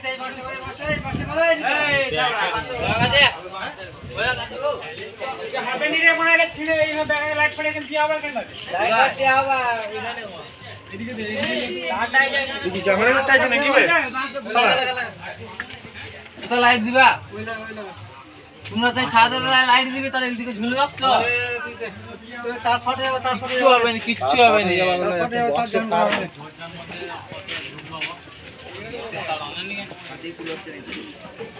light দিবা তোমরা তাই ছাদের লাইট দিবে তাহলে এদিকে ঝুলে রাখছো তার ফটে তার ফটে হবে না কিচ্ছু হবে না ফটে তার জন্য হবে চিন্তা করো না